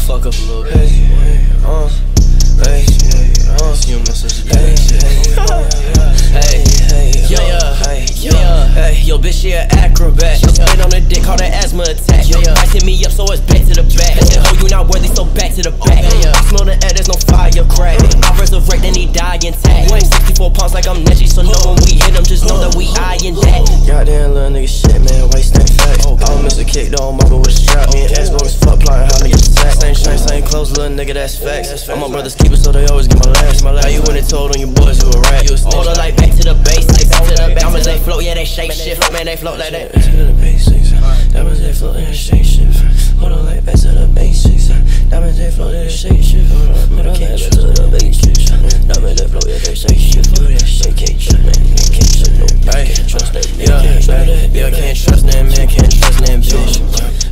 fuck up a little bit. You message Yo, bitch, she an acrobat. She spit on the dick, call that asthma attack. Ice hit me up, so it's back to the back. Oh, you not worthy, so back to the back. I smell the air, there's no firecrack. I resurrect, then he die intact. 64 pounds like I'm Neji, so know when we hit him, just know that we eyein that. Goddamn little nigga shit, man, waste that fact. I was Mr. Kick, though, mobbin with a strap. Me and ass bogus fuck, plottin how to get sacked. Same shine, same clothes, little nigga, that's facts. I'm my brother's keeper, so they always get my last. How you went and told on your boys you a rat? You a snitch. Order like back to the basics, back to the diamonds they float, yeah they shape shift, man they float like that. Back to the basics, diamonds they float and they shape shift. Hold on, like back to the basics, diamonds they float and they shape shift. Man, I can't trust to the basics, diamonds they float, yeah they shape shift. They can't trust, man, they can't trust, no, can't trust that, man, can't trust that, man, can't trust that, bitch.